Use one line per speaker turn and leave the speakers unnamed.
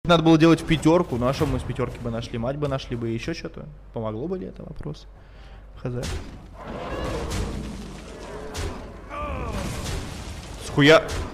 Надо было делать в пятерку. Ну а что мы с пятерки бы нашли? Мать бы нашли бы еще что-то. Помогло бы ли это вопрос? Хз. Схуя...